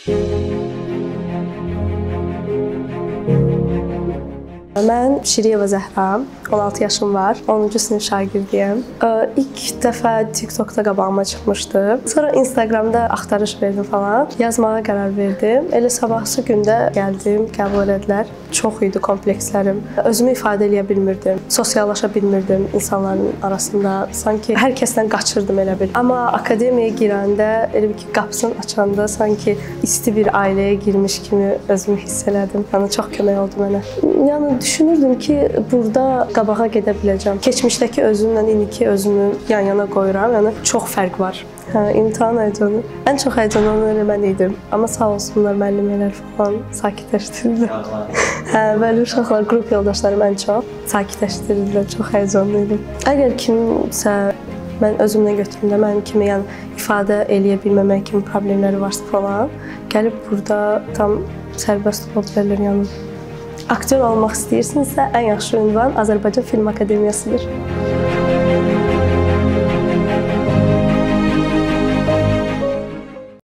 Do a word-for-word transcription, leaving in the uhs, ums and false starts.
Mən Şiriyeva Zəhra, on altı yaşım var, onuncu sinif şagirdiyəm. İlk dəfə TikTokda qabağıma çıxmışdı. Sonra Instagramda axtarış verdim falan, yazmağa qərar verdim. Elə sabahsı gündə gəldim, qəbul edilər. Çox idi komplekslərim. Özümü ifadə edə bilmirdim, sosiallaşa bilmirdim insanların arasında. Sanki hər kəsdən qaçırdım elə bil. Amma akademiyaya girəndə, elə bil ki, qapısını açanda sanki isti bir ailəyə girmiş kimi özümü hiss elədim. Yəni çox kömək oldu mənə. Yəni düşünürdüm ki, burada qabağa gedə biləcəm. Keçmişdəki özümlə indiki özümü yan-yana qoyuram. Yəni çox fərq var. Hə, imtahan həyəcanı. Ən çox həyəcanlanan mən idim. Amma sağ olsunlar müəllimlər falan sakitləşdirdi. Hə, bəli uşaqlar, qrup yoldaşlarım ən çox sakitləşdirdilər. Çox həyəcanlı idim. Əgər kimsə mən özümlə götürümdə mənim kimi yəni ifadə eləyə bilməmək kimi problemləri varsa falan, gəlib burada tam sərbəst ola bilərlər yəni. Aktyor olmaq istəyirsinizsə, ən yaxşı ünvan Azərbaycan Film Akademiyasıdır.